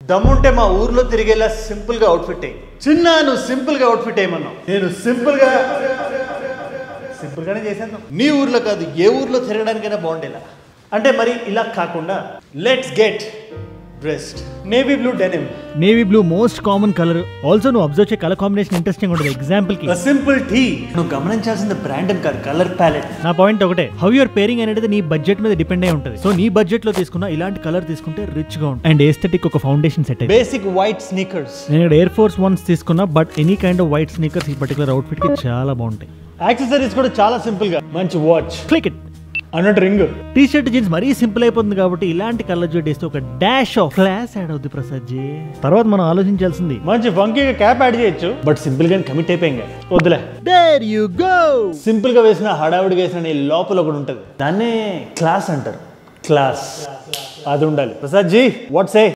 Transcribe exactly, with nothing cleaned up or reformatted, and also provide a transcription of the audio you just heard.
దమ్ముంటే మా ఊర్లో తిరిగేలా సింపుల్ గా అవుట్ఫిట్ అయ్యి. చిన్న నువ్వు సింపుల్ గా అవుట్ఫిట్ అయ్యమన్నావు, నేను సింపుల్ గా సింపుల్ గానే చేశాను. నీ ఊర్లో కాదు ఏ ఊర్లో తిరగడానికైనా బాగుండేలా. అంటే మరి ఇలా కాకుండా let's get dressed. Navy blue denim. Navy blue most common colour. Also నువ్వు అబ్జర్వ్ చే కలర్ కాంబినేషన్ ఇంట్రెస్టింగ్ ఉంటుంది. ఎగ్జాంపుల్ కి సింపుల్ టీ. నువ్వు గమనించాల్సింది బ్రాండ్ అండ్ కాదు, కలర్ ప్యాలెట్. నా పాయింట్ ఒకటే, హౌ యూర్ పేరింగ్ అనేది నీ బడ్జెట్ మీద డిపెండ్ అయి ఉంటుంది. సో నీ బడ్జెట్ లో తీసుకున్న ఇలాంటి కలర్ తీసుకుంటే రిచ్ గా ఉంటుంది అండ్ ఎస్థెటిక్ ఒక foundation set. Basic white sneakers. నేను ఇక్కడ ఎయిర్ ఫోర్స్ వన్స్ తీసుకున్నా, but any kind of white sneakers ఈ పర్టికులర్ అవుట్ఫిట్ కి చాలా బాగుంటాయి. యాక్సెసరీస్ కూడా చాలా సింపుల్ గా, మంచి వాచ్, క్లిక్ ఇట్ అన్నట్టు రింగ్. టీ షర్ట్ జీన్స్ మరీ సింపుల్ అయిపోతుంది కాబట్టి ఇలాంటి కలర్ జోడ్ వేస్తే ఒక డాష్ ఆఫ్ క్లాస్ యాడ్ అవుద్ది ప్రసాద్ జీ. తర్వాత మనం ఆలోచించాల్సింది మంచి ఫంకీగా క్యాప్ యాడ్ చేయొచ్చు, బట్ సింపుల్ గా కమిట్ అయిపోయింది. వద్దులే. There you go. సింపుల్ గా వేసిన హడావుడిగా వేసిన నీ లోపల ఒకటి ఉంటుంది, దాన్నే క్లాస్ అంటారు. క్లాస్ అది ఉండాలి. ప్రసాద్ జీ వాట్ సే?